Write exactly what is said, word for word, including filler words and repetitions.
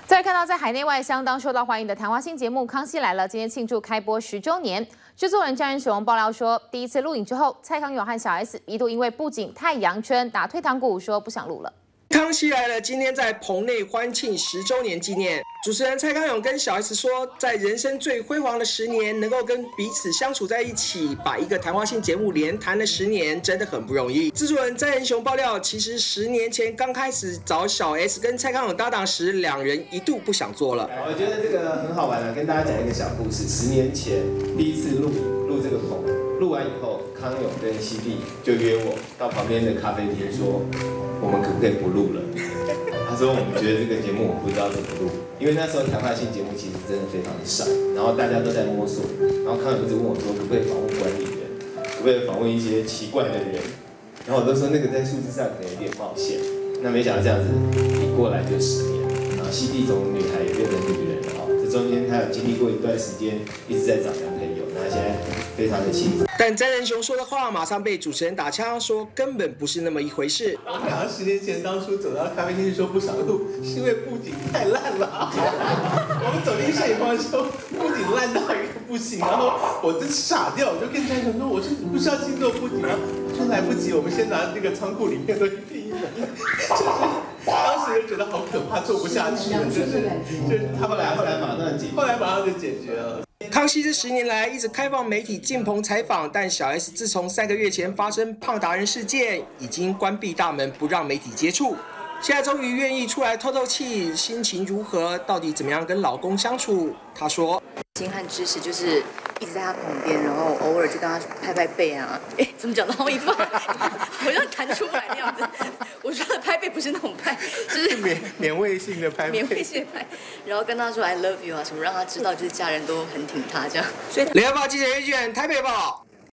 再看到在海内外相当受到欢迎的谈话性节目《康熙来了》，今天庆祝开播十周年。制作人詹仁雄爆料说，第一次录影之后，蔡康永和小 S 一度因为布景太阳圈打退堂鼓，说不想录了。 康熙来了，今天在棚内欢庆十周年纪念。主持人蔡康永跟小 S 说，在人生最辉煌的十年，能够跟彼此相处在一起，把一个谈话性节目连谈了十年，真的很不容易。制作人詹仁雄爆料，其实十年前刚开始找小 S 跟蔡康永搭档时，两人一度不想做了。 我觉得这个很好玩啊，跟大家讲一个小故事。十年前第一次录录这个棚，录完以后，康永跟西弟就约我到旁边的咖啡厅说，我们可不可以不录了？他说我们觉得这个节目我们不知道怎么录，因为那时候谈话性节目其实真的非常的少，然后大家都在摸索，然后康永一直问我说可不可以访问管理人，可不可以访问一些奇怪的人，然后我都说那个在数字上可能有点冒险。那没想到这样子一过来就十年，然后西弟从女孩也变成女人了哈，这中间他有经历过一段时间一直在找男朋友，那现在非常的幸福。 但詹仁雄说的话马上被主持人打枪，说根本不是那么一回事。 我们两个十年前当初走到咖啡厅说不想录，是因为布景太烂了。我们走进摄影棚的时候，布景烂到一个不行，然后我就傻掉，我就跟詹仁雄说：“我说你不是要新做布景吗？”他说来不及，我们先拿那个仓库里面的第一人。就是当时就觉得好可怕，做不下去了，就是就是他们俩后来马上解决， 后来马上就解决了。 康熙这十年来一直开放媒体进棚采访，但小 S 自从三个月前发生胖达人事件，已经关闭大门，不让媒体接触。现在终于愿意出来透透气，心情如何？到底怎么样跟老公相处？她说：“ 心和支持就是一直在他旁边，然后偶尔就跟他拍拍背啊。哎，怎么讲到一半，好像弹出来的样子。我说的拍背不是那种拍，就是勉勉慰性的拍， 勉慰性的拍。然后跟他说 I love you 啊什么，让他知道就是家人都很挺他这样。所以， 联合报记者叶卷台北报。